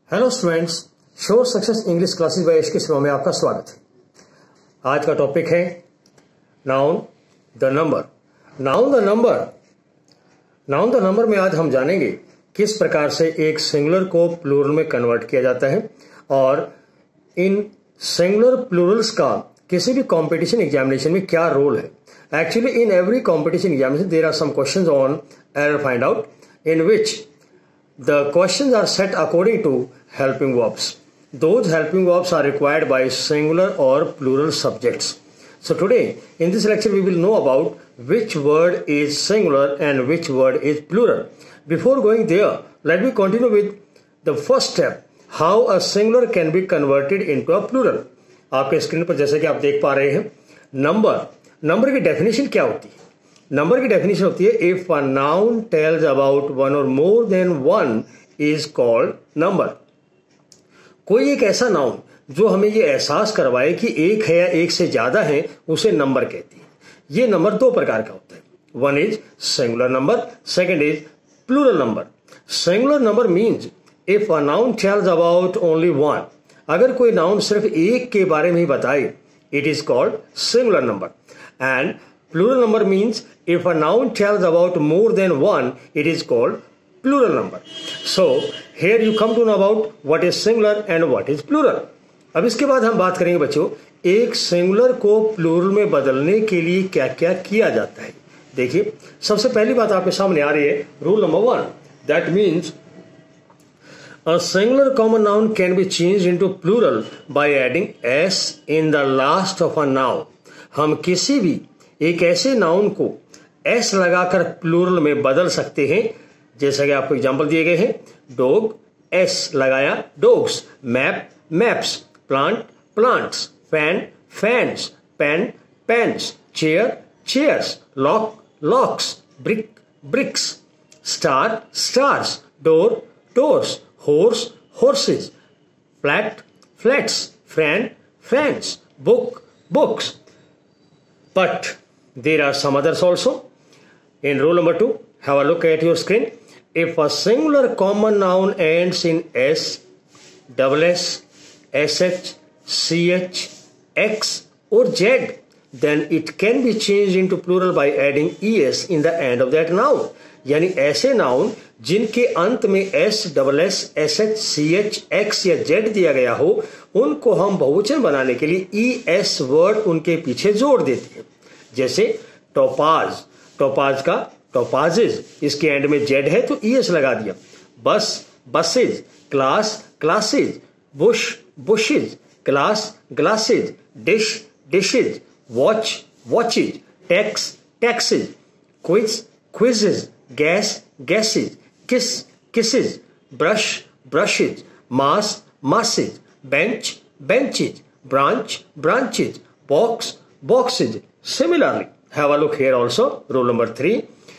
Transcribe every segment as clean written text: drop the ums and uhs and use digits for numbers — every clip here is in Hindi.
Hello students, show success English classes by HK Sharma में आपका स्वागत है। आज का टॉपिक है noun the number. Noun the number में आज हम जानेंगे किस प्रकार से एक सिंगुलर को प्लूरल में कन्वर्ट किया जाता है और इन सिंगुलर प्लूरल्स का किसी भी कंपटीशन एग्जामिनेशन में क्या रोल है। Actually in every competition examination there are some questions on error find out in which the questions are set according to helping verbs. Those helping verbs are required by singular or plural subjects. So today in this lecture we will know about which word is singular and which word is plural. Before going there, let me continue with the first step, how a singular can be converted into a plural. आपके स्क्रीन पर जैसे कि आप देख पा रहे हैं नंबर की डेफिनेशन क्या होती है। नंबर की डेफिनेशन होती है if a noun tells about one और more than one is called number. कोई एक ऐसा नाउन जो हमें ये एहसास करवाए कि एक है या एक से ज्यादा है उसे नंबर कहती है। ये नंबर दो प्रकार का होता है, one is singular number, second is plural number. Singular number means if a noun tells about only one, अगर कोई नाउन सिर्फ एक के बारे में ही बताए it is called singular number. And plural number means if a noun tells about more than one, it is called plural number. So here you come to know about what is singular and what is plural. अब इसके बाद हम बात करेंगे बच्चों एक सिंगुलर को प्लूरल में बदलने के लिए क्या क्या किया जाता है। देखिए सबसे पहली बात आपके सामने आ रही है, rule number 1, that means a singular common noun can be changed into plural by adding s in the last of a noun. हम किसी भी एक ऐसे नाउन को एस लगाकर प्लूरल में बदल सकते हैं, जैसा कि आपको एग्जांपल दिए गए हैं। डॉग एस लगाया dogs, map maps, plant plants, fan fans, pen pens, chair chairs, lock locks, brick bricks, star stars, door doors, horse horses, flat flats, fan fans, book books. But there are some others also. In rule number 2, have a look at your screen. If a singular common noun ends in s, double s, sh, ch, x or z, then it can be changed into plural by adding es in the end of that noun. यानी ऐसे नाउन जिनके अंत में s, double s, sh, ch, x या z दिया गया हो उनको हम बहुवचन बनाने के लिए es वर्ड उनके पीछे जोड़ देते हैं। जैसे टोपाज, टोपाज का टोपाजेज, इसके एंड में जेड है तो es लगा दिया। Bus buses, class classes, bush bushes, class glasses, dish dishes, watch watches, tax taxes, quiz quizzes, gas gases, kiss kisses, brush brushes, mass masses, bench benches, branch branches, box boxes. Similarly, have a look here also, rule number 3.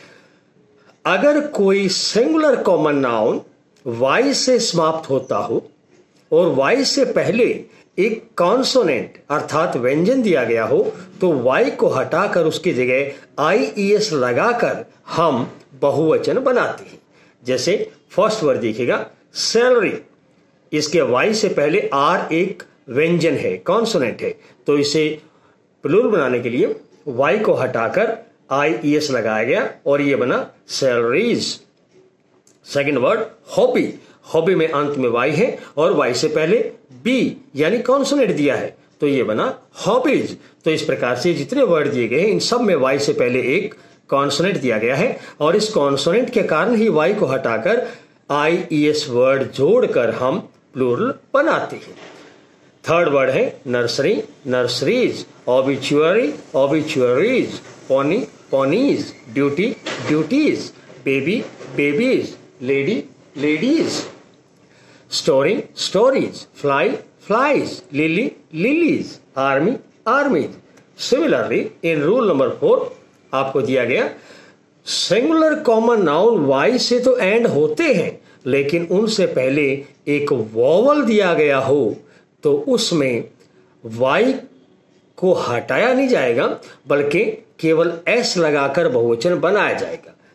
अगर कोई सिंगुलर कॉमन नाउन y से समाप्त होता हो और y से पहले एक कॉन्सोनेंट अर्थात व्यंजन दिया गया हो तो y को हटाकर उसकी जगह ies लगाकर हम बहुवचन बनाते हैं। जैसे फर्स्ट वर्ड देखिएगा सैलरी, इसके y से पहले r एक व्यंजन है, कॉन्सोनेंट है, तो इसे प्लूरल बनाने के लिए y को हटाकर ies लगाया गया और ये बना salaries. Second word hobby, hobby में अंत में y है और y से पहले b यानी कॉन्सोनेंट दिया है तो ये बना हॉबीज। तो इस प्रकार से जितने वर्ड दिए गए हैं इन सब में y से पहले एक कॉन्सोनेंट दिया गया है और इस कॉन्सोनेंट के कारण ही y को हटाकर ies वर्ड जोड़कर हम प्लूरल बनाते हैं। थर्ड वर्ड है nursery, nurseries, obituary, obituaries, pony, ponies, duty, duties, baby, babies, lady, ladies, story, stories, fly, flies, lily, lilies, army, armies. Similarly in rule number 4 आपको दिया गया सिंगुलर कॉमन नाउन y से तो एंड होते हैं लेकिन उनसे पहले एक वॉवल दिया गया हो तो उसमें y को हटाया नहीं जाएगा बल्कि केवल s लगाकर बहुवचन बनाया जाएगा।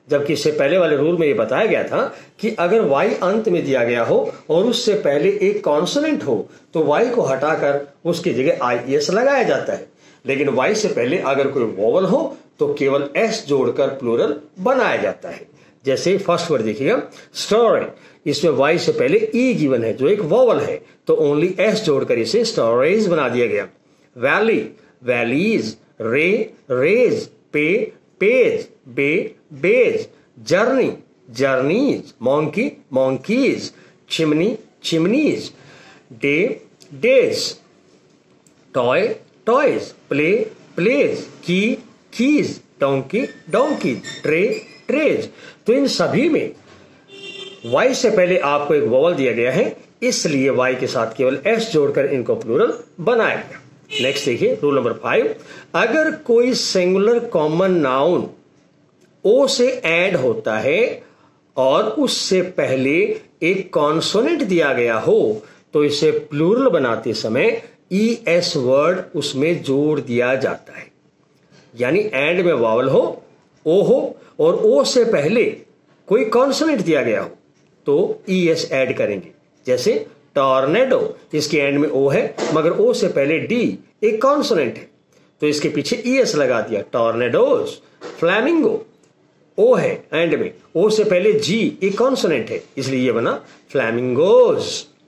जबकि इससे पहले वाले रूल में ये बताया गया था कि अगर y अंत में दिया गया हो और उससे पहले एक कॉन्सोनेंट हो तो y को हटाकर उसकी जगह IES लगाया जाता है, लेकिन y से पहले अगर कोई वोवल हो तो केवल s जोड़कर प्लूरल बनाया जाता है। जैसे फर्स्ट वर्ड देखिएगा स्टोरी, इसमें y से पहले e गिवन है जो एक वोवल है, तो ओनली s जोड़कर इसे स्टोरेज बना दिया गया। Valley, valleys, ray, rays, pay, pays, bay, bays, journey, journeys, monkey, monkeys, chimney, chimneys, day, days, toy, toys, play, plays, key, keys, donkey, donkey, tray, trays. तो इन सभी में y से पहले आपको एक वोवल दिया गया है, इसलिए y के साथ केवल s जोड़कर इनको प्लूरल बनाया गया। नेक्स्ट देखिए रूल नंबर 5, अगर कोई सिंगुलर कॉमन नाउन o से एड होता है और उससे पहले एक कॉन्सोनेंट दिया गया हो तो इसे प्लूरल बनाते समय es वर्ड उसमें जोड़ दिया जाता है। यानी एंड में वावल हो, o हो और o से पहले कोई कॉन्सोनेंट दिया गया हो तो es ऐड करेंगे। जैसे टॉर्नेडो, इसके एंड में o है मगर o से पहले d एक कॉन्सोनेंट है तो इसके पीछे es लगा दिया, टॉर्नेडोज। फ्लैमिंगो, o है एंड में, o से पहले g एक कॉन्सोनेंट है इसलिए ये बना flamingos.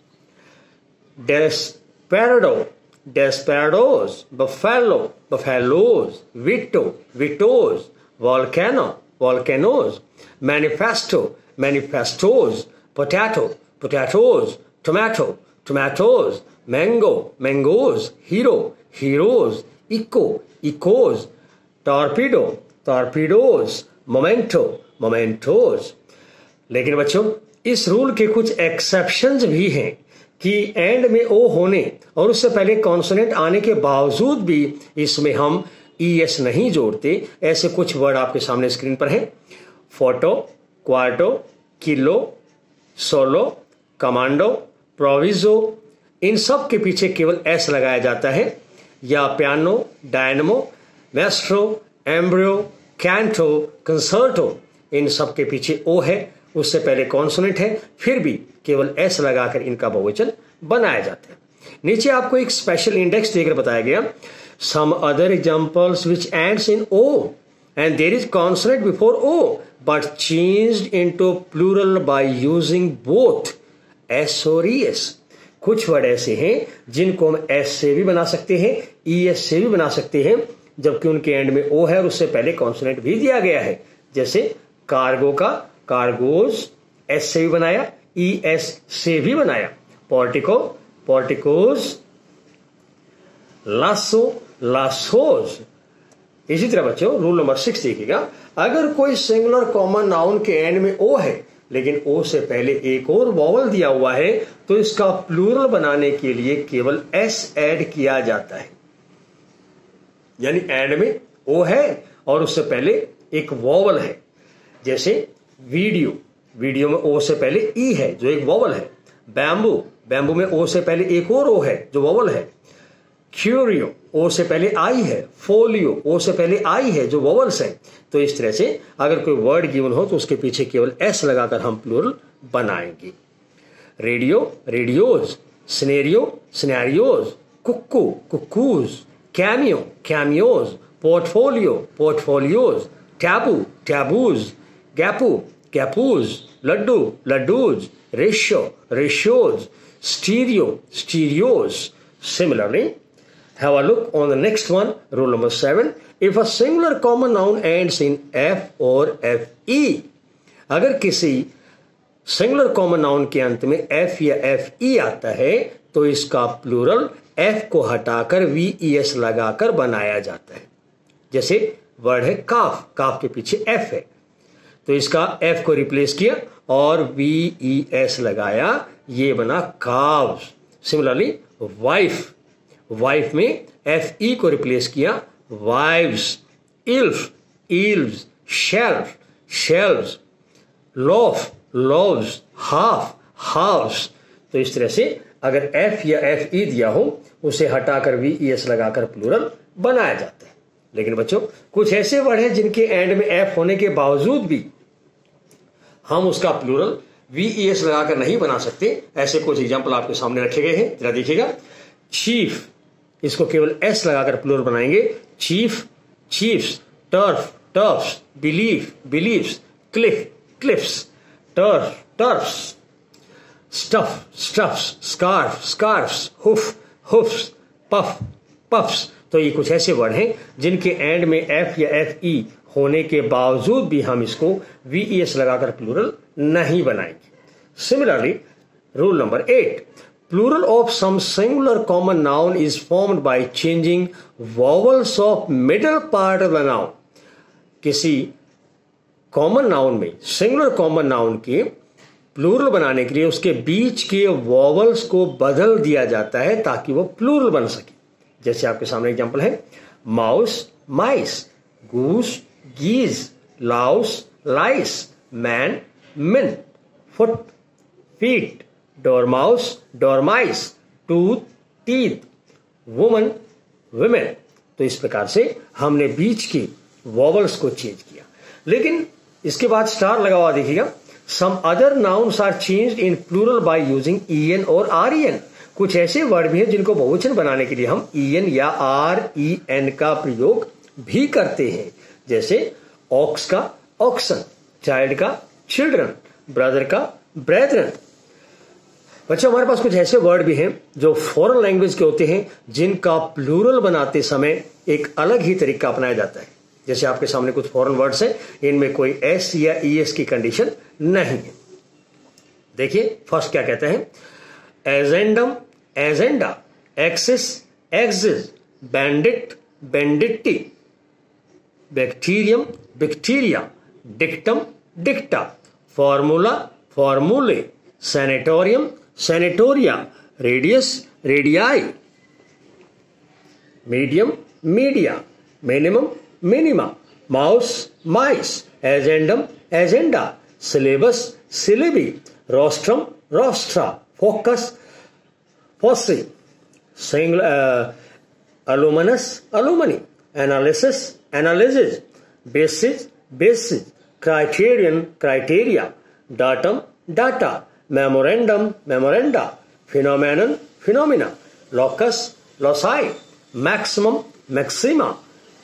Desperado, desperados, buffalo, buffaloes, veto, vetoes, volcano, volcanoes, manifesto, manifestos, potato, potatoes, tomato, tomatoes, mango, mangoes, hero, heroes, echo, echoes, torpedo, torpedoes, memento, mementos. लेकिन बच्चों इस रूल के कुछ एक्सेप्शंस भी हैं कि एंड में ओ होने और उससे पहले कॉन्सोनेंट आने के बावजूद भी इसमें हम es नहीं जोड़ते। ऐसे कुछ वर्ड आपके सामने स्क्रीन पर हैं, photo, quarto, kilo, solo, commando, proviso, इन सब के पीछे केवल s लगाया जाता है। या piano, dynamo, maestro, embryo, canto, concerto, इन सब के पीछे o है, उससे पहले कॉन्सोनेंट है, फिर भी केवल s लगाकर इनका बहुवचन बनाया जाता है। नीचे आपको एक स्पेशल इंडेक्स देकर बताया गया, some other examples which ends in o and there is consonant before o but changed into plural by using both s और es। कुछ वर्ड ऐसे हैं जिनको हम s से भी बना सकते हैं, es से भी बना सकते हैं, जबकि उनके एंड में o है और उससे पहले कॉन्सोनेंट भी दिया गया है। जैसे कार्गो का कार्गोज s से भी बनाया, es से भी बनाया, पोर्टिको, पोर्टिकोज, लासो, लासोज। इसी तरह बच्चों रूल नंबर 6 देखिएगा, अगर कोई सिंगुलर कॉमन नाउन के एंड में o है लेकिन o से पहले एक और वॉवल दिया हुआ है तो इसका प्लूरल बनाने के लिए केवल s ऐड किया जाता है। यानी एंड में o है और उससे पहले एक वॉवल है। जैसे वीडियो, वीडियो में o से पहले e है जो एक वॉवल है। बैम्बू, बैम्बू में o से पहले एक और o है जो वॉवल है। क्यूरियो, ओ से पहले आई है। फोलियो, ओ से पहले आई है जो वोवल्स है। तो इस तरह से अगर कोई वर्ड गिवन हो तो उसके पीछे केवल एस लगाकर हम प्लूरल बनाएंगे। Radio, radios, scenario, scenarios, cuckoo, cuckoos, cameo, cameos, portfolio, portfolios, taboo, taboos, गैपू, गैपूज, laddu, laddus, ratio, ratios, stereo, stereos. Similarly, have a look on the next one, rule number 7. If a singular common noun ends in f or fe, अगर किसी सिंगुलर कॉमन नाउन के अंत में f या fe आता है तो इसका प्लूरल f को हटाकर ves लगाकर बनाया जाता है। जैसे वर्ड है काफ, काफ के पीछे f है तो इसका f को रिप्लेस किया और ves लगाया, ये बना काव्स। सिमिलरली वाइफ, वाइफ में fe को रिप्लेस किया, wives. Elf, elves, shelf, shelves. Loaf, loaves, half, halfs. तो इस तरह से अगर f या fe दिया हो उसे हटाकर ves लगाकर प्लूरल बनाया जाता है। लेकिन बच्चों कुछ ऐसे वर्ड हैं जिनके एंड में f होने के बावजूद भी हम उसका प्लूरल VES लगाकर नहीं बना सकते। ऐसे कुछ एग्जाम्पल आपके सामने रखे गए हैं, जरा देखिएगा। चीफ, इसको केवल S लगाकर प्लूरल बनाएंगे, chief, chiefs, turf, turfs, belief, believes, cliff, cliffs, turf, turfs, stuff, stuffs, scarf, scarfs, hoof, hoofs, puff, puffs. तो ये कुछ ऐसे वर्ड हैं जिनके एंड में F या FE होने के बावजूद भी हम इसको VES लगाकर प्लूरल नहीं बनाएंगे। Similarly, rule number 8, plural of some singular common noun is formed by changing vowels of middle part of the noun. किसी कॉमन नाउन में, सिंगुलर कॉमन नाउन के प्लूरल बनाने के लिए उसके बीच के वॉवल्स को बदल दिया जाता है ताकि वो प्लूरल बन सके। जैसे आपके सामने एग्जांपल है, mouse, mice, goose, geese, louse, lice, man, men, foot, feet, dormouse, dormice, tooth, teeth, woman, women. तो इस प्रकार से हमने बीच के वॉवल्स को चेंज किया। लेकिन इसके बाद स्टार लगा हुआ देखिएगा, some other nouns are changed in plural by using EN और REN। कुछ ऐसे वर्ड भी हैं जिनको बहुवचन बनाने के लिए हम EN या REN का प्रयोग भी करते हैं। जैसे ऑक्स का ऑक्सन, चाइल्ड का चिल्ड्रन, ब्रदर का ब्रेदरन। बच्चों, हमारे पास कुछ ऐसे वर्ड भी हैं जो फॉरेन लैंग्वेज के होते हैं जिनका प्लूरल बनाते समय एक अलग ही तरीका अपनाया जाता है। जैसे आपके सामने कुछ फॉरेन वर्ड्स हैं, इनमें कोई S या ES की कंडीशन नहीं है। देखिए फर्स्ट क्या कहते हैं, agendum, agenda, axis, axis, bandit, banditti, bacterium, bacteria, dictum, dicta, formula, formulae, sanatorium, sanatoria, radius, radii, medium, media, minimum, minima, mouse, mice, agendum, agenda, syllabus, syllabi, rostrum, rostra, focus, foci, alumnus, alumni, analysis, analysis, basis, basis, criterion, criteria, datum, data, memorandum, memoranda, phenomenon, phenomena, locus, loci, maximum, maxima,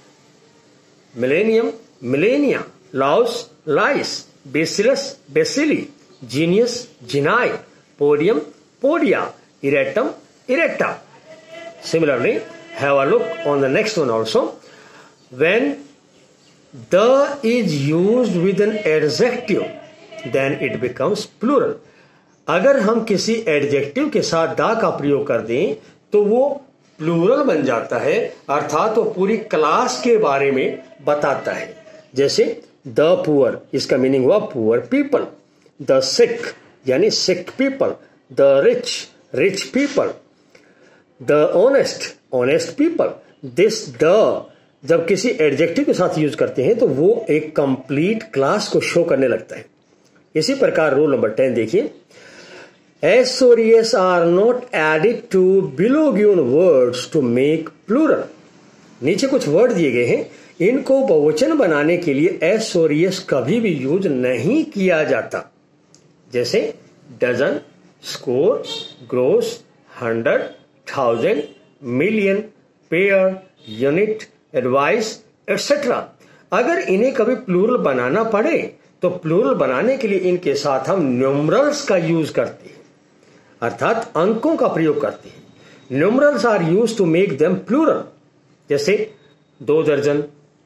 millennium, millennia, louse, lice, bacillus, bacilli, genius, genii, podium, podia, erratum, iretta. Similarly, have a look on the next one also. When the is used with an adjective, then it becomes plural. अगर हम किसी एडजेक्टिव के साथ दा का प्रयोग कर दें तो वो प्लूरल बन जाता है, अर्थात वो पूरी क्लास के बारे में बताता है। जैसे द पुअर, इसका मीनिंग हुआ पुअर पीपल, द सिक यानी sick people, the rich, rich people, the honest, honest people. This the जब किसी एडजेक्टिव के साथ यूज करते हैं तो वो एक कंप्लीट क्लास को शो करने लगता है। इसी प्रकार रूल नंबर 10 देखिए, S or ES are not added to below given words to make plural. नीचे कुछ वर्ड दिए गए हैं, इनको बहुवचन बनाने के लिए S और ES कभी भी यूज नहीं किया जाता। जैसे dozen, score, gross, 100, 1000, million, pair, unit, advice, etcetera. अगर इन्हें कभी प्लूरल बनाना पड़े तो प्लूरल बनाने के लिए इनके साथ हम न्यूमरल्स का यूज करते हैं, अर्थात अंकों का प्रयोग करते हैं। Numerals are use to make them plural. जैसे 2 दर्जन,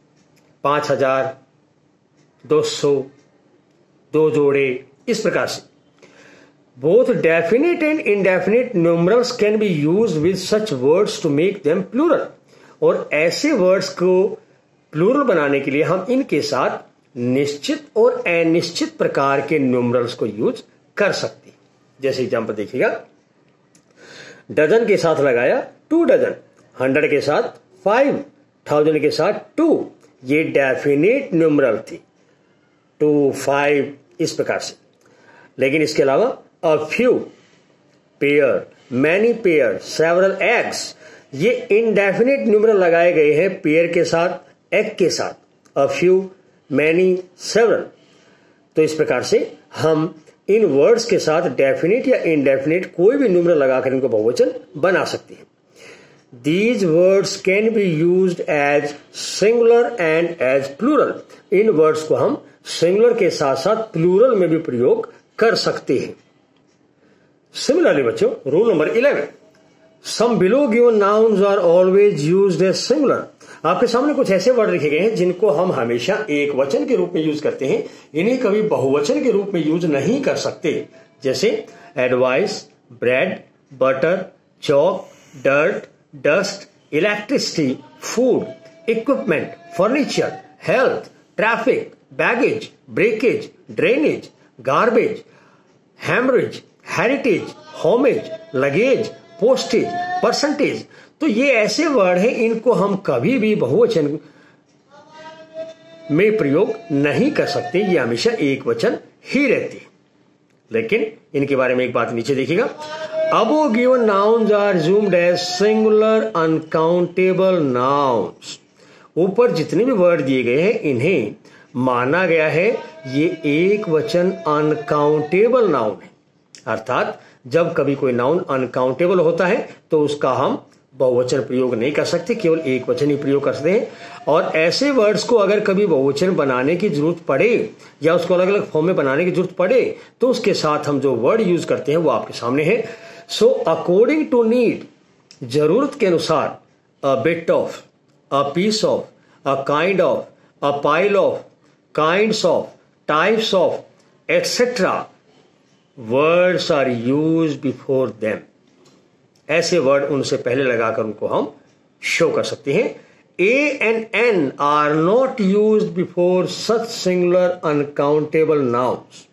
5000, 200, 2 जोड़े, इस प्रकार से। Both definite and indefinite numerals can be used with such words to make them plural. और ऐसे वर्ड्स को प्लूरल बनाने के लिए हम इनके साथ निश्चित और अनिश्चित प्रकार के न्यूमरल्स को यूज कर सकते हैं। जैसे एग्जांपल देखिएगा, डजन के साथ लगाया 2 डजन, 100 के साथ 5, 1000 के साथ 2। ये डेफिनेट न्यूमरल थी, 2, 5 इस प्रकार से। लेकिन इसके अलावा a few, pair, many pair, several eggs, ये indefinite न्यूमरल लगाए गए हैं पेयर के साथ, egg के साथ। a few, many, several, तो इस प्रकार से हम इन वर्ड्स के साथ डेफिनेट या इनडेफिनेट कोई भी न्यूमरल लगाकर इनको बहुवचन बना सकते हैं। These words can be used as singular and as plural. इन वर्ड्स को हम सिंगुलर के साथ साथ प्लूरल में भी प्रयोग कर सकते हैं। सिमिलरली बच्चों, rule number 11, some below given nouns are always used as singular. आपके सामने कुछ ऐसे वर्ड लिखे गए हैं जिनको हम हमेशा एक वचन के रूप में यूज करते हैं, इन्हें कभी बहुवचन के रूप में यूज नहीं कर सकते। जैसे advice, bread, butter, chalk, dirt, dust, electricity, food, equipment, furniture, health, traffic, baggage, breakage, drainage, garbage, haemorrhage, heritage, homage, luggage, postage, percentage. तो ये ऐसे वर्ड हैं, इनको हम कभी भी बहुवचन में प्रयोग नहीं कर सकते, ये हमेशा एक वचन ही रहती है। लेकिन इनके बारे में एक बात नीचे देखिएगा, above given nouns are assumed as singular uncountable nouns। ऊपर जितने भी वर्ड दिए गए हैं इन्हें माना गया है ये एक वचन अनकाउंटेबल नाउन है। अर्थात जब कभी कोई नाउन अनकाउंटेबल होता है तो उसका हम बहुवचन प्रयोग नहीं कर सकते, केवल एक वचन ही प्रयोग कर सकते हैं। और ऐसे वर्ड्स को अगर कभी बहुवचन बनाने की जरूरत पड़े या उसको अलग अलग फॉर्म में बनाने की जरूरत पड़े तो उसके साथ हम जो वर्ड यूज करते हैं वो आपके सामने है। सो अकॉर्डिंग टू नीड, जरूरत के अनुसार, a bit of, a piece of, a kind of, a pile of, kinds of, types of, etcetera, words are use before them. ऐसे वर्ड उनसे पहले लगाकर उनको हम शो कर सकते हैं। A and an are not use before such singular uncountable nouns.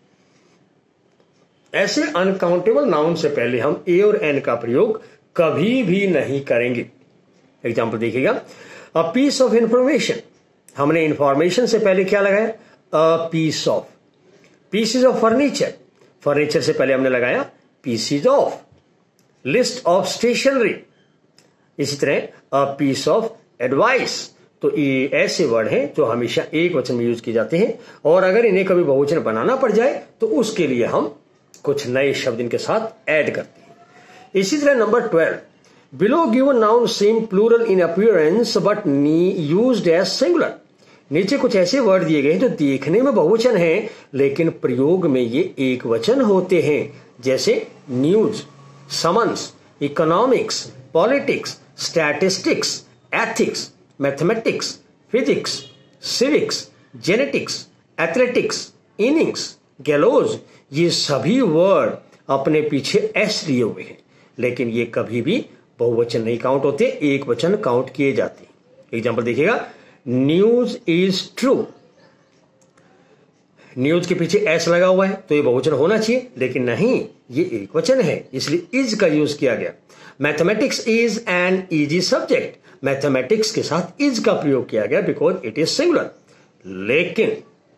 ऐसे अनकाउंटेबल नाउन से पहले हम ए और एन का प्रयोग कभी भी नहीं करेंगे। एग्जाम्पल देखिएगा, अ पीस ऑफ इंफॉर्मेशन, हमने इंफॉर्मेशन से पहले क्या लगाया, a piece of. Pieces of furniture, furniture से पहले हमने लगाया pieces of. List of stationery, इसी तरह अ पीस ऑफ एडवाइस। तो ये ऐसे वर्ड हैं जो हमेशा एक वचन में यूज किए जाते हैं, और अगर इन्हें कभी बहुवचन बनाना पड़ जाए तो उसके लिए हम कुछ नए शब्द इनके साथ ऐड करते हैं। इसी तरह number 12, below given noun same plural in appearance but used as singular. नीचे कुछ ऐसे वर्ड दिए गए हैं जो देखने में बहुवचन हैं लेकिन प्रयोग में ये एक वचन होते हैं। जैसे news, summons, economics, politics, statistics, ethics, mathematics, physics, civics, genetics, athletics, innings, gallows. ये सभी वर्ड अपने पीछे एस लिए हुए हैं लेकिन ये कभी भी बहुवचन नहीं काउंट होते, एक वचन काउंट किए जाते हैं। एग्जाम्पल देखिएगा, न्यूज इज ट्रू। न्यूज के पीछे एस लगा हुआ है तो ये बहुवचन होना चाहिए, लेकिन नहीं, ये एक वचन है, इसलिए इज का यूज किया गया। Mathematics is an easy subject, mathematics के साथ इज का प्रयोग किया गया बिकॉज इट इज सिंगुलर। लेकिन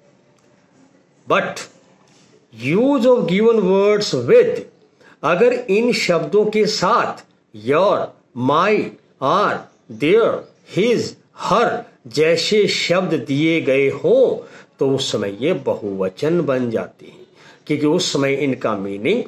but use of given words with, अगर इन शब्दों के साथ your, my, are, their, his, her जैसे शब्द दिए गए हों तो उस समय ये बहुवचन बन जाते हैं, क्योंकि उस समय इनका मीनिंग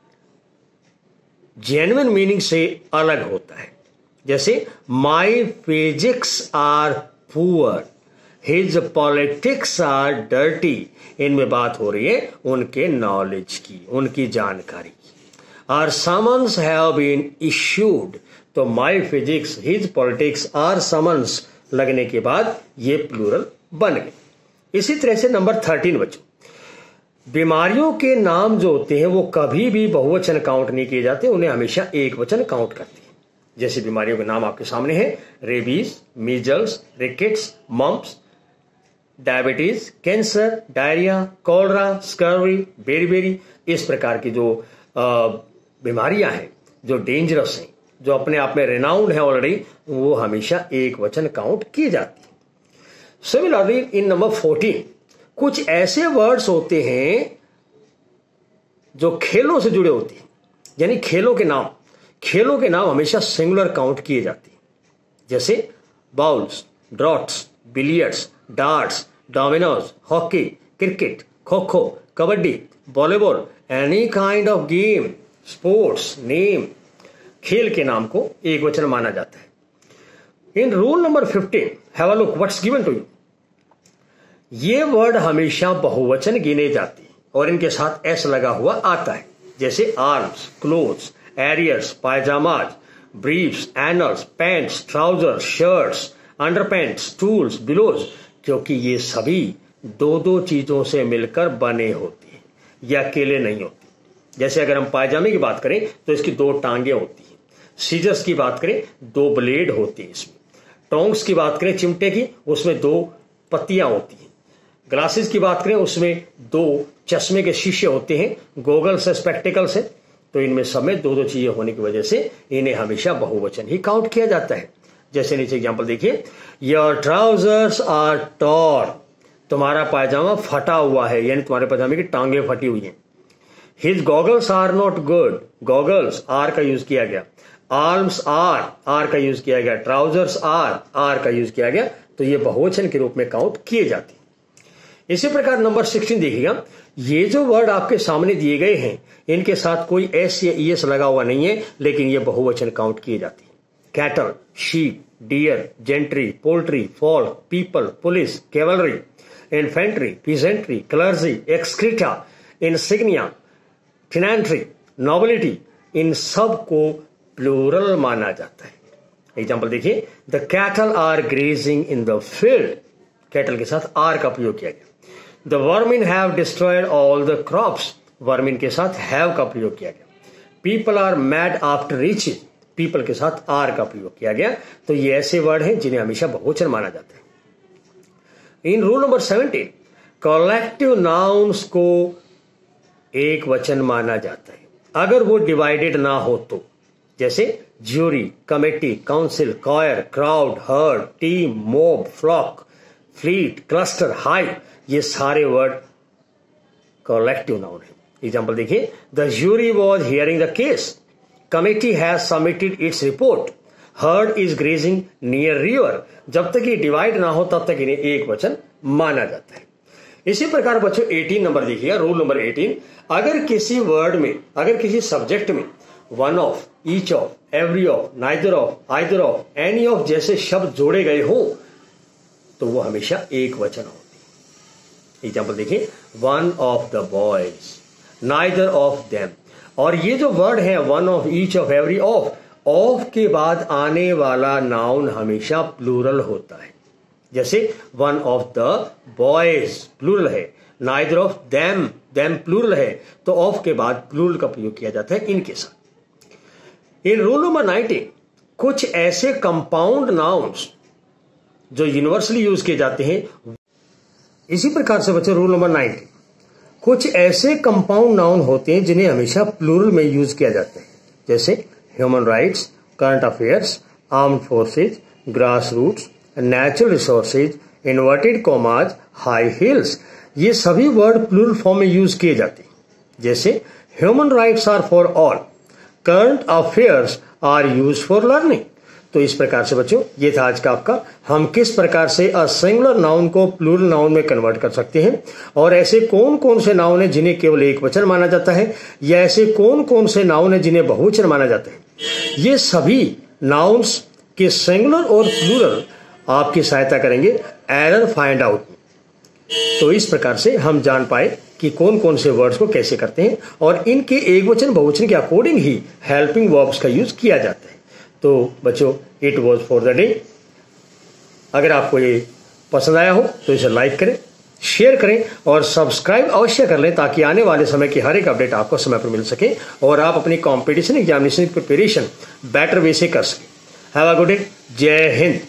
जेन्युइन मीनिंग से अलग होता है। जैसे my physics are poor, his politics are dirty. इनमें बात हो रही है उनके नॉलेज की, उनकी जानकारी की। Are summons have been issued, तो my physics, his politics, are summons लगने के बाद ये प्लूरल बन गए। इसी तरह से नंबर 13 बच्चों, बीमारियों के नाम जो होते हैं वो कभी भी बहुवचन काउंट नहीं किए जाते, उन्हें हमेशा एक वचन काउंट करते हैं। जैसे बीमारियों के नाम आपके सामने हैं, rabies, measles, rickets, mumps, diabetes, cancer, diarrhoea, cholera, scurvy, beriberi. इस प्रकार की जो बीमारियां हैं जो डेंजरस हैं, जो अपने आप में रेनाउंड है ऑलरेडी, वो हमेशा एक वचन काउंट की जाती है। सिमिलरली इन नंबर 14 कुछ ऐसे वर्ड्स होते हैं जो खेलों से जुड़े होते हैं, यानी खेलों के नाम हमेशा सिंगुलर काउंट किए जाते हैं। जैसे bowls, draughts, billiards, darts, dominoes, hockey, cricket, kho kho, kabaddi, volleyball, any kind of game, sports name, खेल के नाम को एक वचन माना जाता है। In rule number 15 have a look what's given to you. ये वर्ड हमेशा बहुवचन गिने जाते हैं और इनके साथ एस लगा हुआ आता है, जैसे arms, clothes, arrears, pyjamas, briefs, annals, pants, trousers, shirts, underpants, tools, bellows, क्योंकि ये सभी दो दो चीजों से मिलकर बने होते हैं, ये अकेले नहीं होते। जैसे अगर हम पायजामे की बात करें तो इसकी दो टांगे होती हैं, सीजर्स की बात करें दो ब्लेड होती हैं इसमें, टोंग्स की बात करें चिमटे की उसमें दो पत्तियां होती हैं, ग्लासेस की बात करें उसमें दो चश्मे के शीशे होते हैं, गोगल्स है, स्पेक्टिकल्स है, तो इनमें सब में दो दो चीजें होने की वजह से इन्हें हमेशा बहुवचन ही काउंट किया जाता है। जैसे नीचे एग्जांपल देखिए, योर ट्राउजर्स आर टॉर, तुम्हारा पायजामा फटा हुआ है, यानी तुम्हारे पायजामे की टांगे फटी हुई हैं। His goggles are not good, goggles are का यूज किया गया, आर्म्स आर का यूज किया गया, ट्राउजर्स आर का यूज किया गया, तो ये बहुवचन के रूप में काउंट किए जाते हैं। इसी प्रकार नंबर 16 देखिएगा, ये जो वर्ड आपके सामने दिए गए हैं इनके साथ कोई एस या ईएस लगा हुआ नहीं है, लेकिन ये बहुवचन काउंट किए जाते हैं। Cattle, sheep, deer, gentry, poultry, folk, people, police, cavalry, infantry, peasantry, clergy, excreta, insignia, फिनेंट्री, नोबिलिटी, इन सब को प्लूरल माना जाता है। एग्जाम्पल देखिए, the cattle are grazing in the field, cattle के साथ आर का प्रयोग किया गया। The vermin have destroyed all the crops, vermin के साथ हैव का प्रयोग किया गया। People are mad after riches, people के साथ आर का प्रयोग किया गया। तो ये ऐसे वर्ड हैं जिन्हें हमेशा बहुवचन माना जाता है। In rule number 17 collective nouns को एक वचन माना जाता है अगर वो डिवाइडेड ना हो तो, जैसे jury, committee, council, choir, crowd, herd, team, mob, flock, fleet, cluster, hive, ये सारे वर्ड कलेक्टिव नाउन है। एग्जाम्पल देखिए, the jury was hearing the case, committee has submitted its report, herd is grazing near river. जब तक ये डिवाइड ना हो तब तक इन्हें एक वचन माना जाता है। इसी प्रकार बच्चों 18 नंबर देखिएगा, रूल नंबर 18, अगर किसी वर्ड में, अगर किसी सब्जेक्ट में one of, each of, every of, neither of, either of, any of जैसे शब्द जोड़े गए हो तो वो हमेशा एक वचन होती है। एग्जाम्पल देखिए, one of the boys, neither of them, और ये जो वर्ड है one of, each of, every of के बाद आने वाला नाउन हमेशा प्लूरल होता है। जैसे one of the boys plural है, नाइदर ऑफ देम प्लूरल है, तो ऑफ के बाद प्लूरल का प्रयोग किया जाता है इनके साथ। इन रूल नंबर 19 कुछ ऐसे कंपाउंड नाउन्स जो यूनिवर्सली यूज किए जाते हैं। इसी प्रकार से बच्चों रूल नंबर 19 कुछ ऐसे कंपाउंड नाउन होते हैं जिन्हें हमेशा प्लूरल में यूज किया जाता है, जैसे human rights, current affairs, armed forces, grass roots, natural resources, inverted commas, high hills, ये सभी वर्ड प्लूरल फॉर्म में यूज किए जाते हैं। जैसे human rights are for all, current affairs are use for learning. तो इस प्रकार से बच्चों ये था आज का आपका, हम किस प्रकार से अ सिंगुलर नाउन को प्लूरल नाउन में कन्वर्ट कर सकते हैं, और ऐसे कौन कौन से नाउन है जिन्हें केवल एक वचन माना जाता है, या ऐसे कौन कौन से नाउन है जिन्हें बहुवचन माना जाता है। ये सभी नाउन्स के सिंगुलर और प्लूरल आपकी सहायता करेंगे एरर फाइंड आउट। तो इस प्रकार से हम जान पाए कि कौन कौन से वर्ड्स को कैसे करते हैं, और इनके एक वचन बहुवचन के अकॉर्डिंग ही हेल्पिंग वर्ब्स का यूज किया जाता है। तो बच्चों it was for the day. अगर आपको ये पसंद आया हो तो इसे लाइक करें, शेयर करें और सब्सक्राइब अवश्य कर लें, ताकि आने वाले समय की हर एक अपडेट आपको समय पर मिल सके और आप अपनी competition examination preparation better way से कर सकें। Have a good day. जय हिंद।